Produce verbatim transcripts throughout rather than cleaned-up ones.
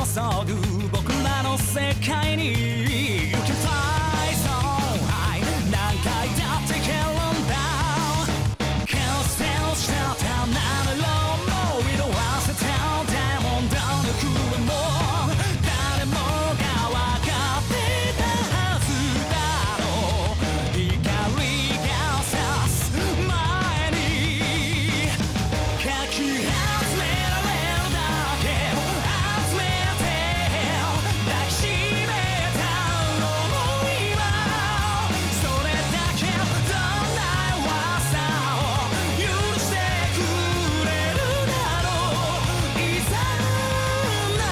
注ぐ僕らの世界に You can fly so high 何回だって蹴るんだ完成したための色も色あせたダイヤモンドの声も誰もが分かってたはずだろう光が差す前にかき集められるだけ集めて抱きしめた想いはそれだけどんな噂を許してくれるだろういざな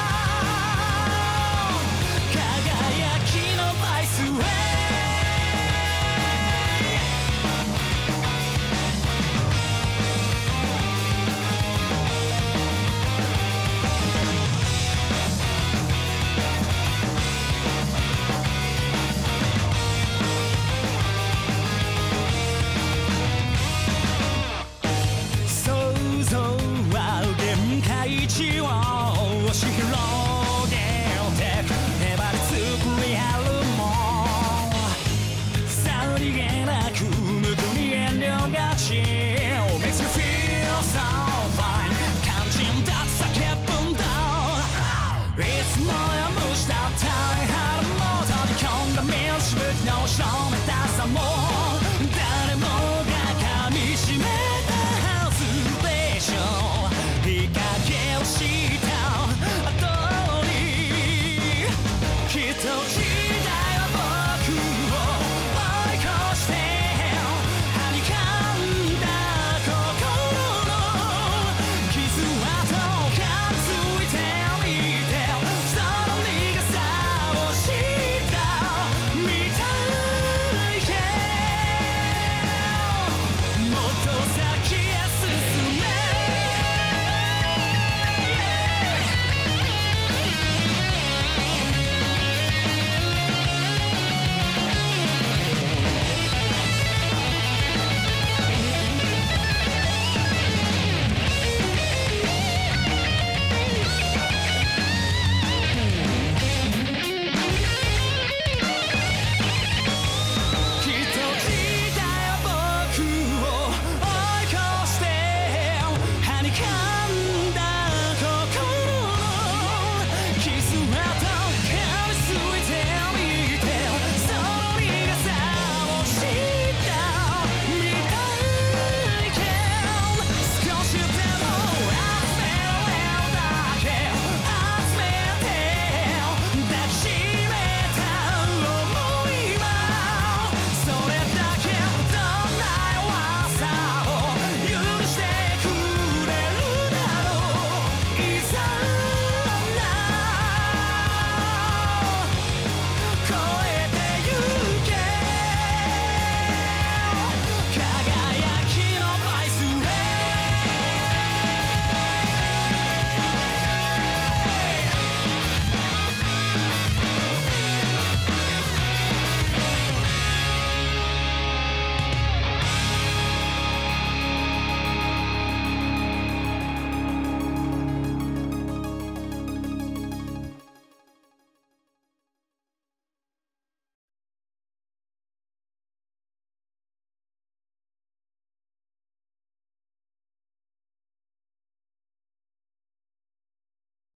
輝きのバイスウェイ想像は限界値を押し広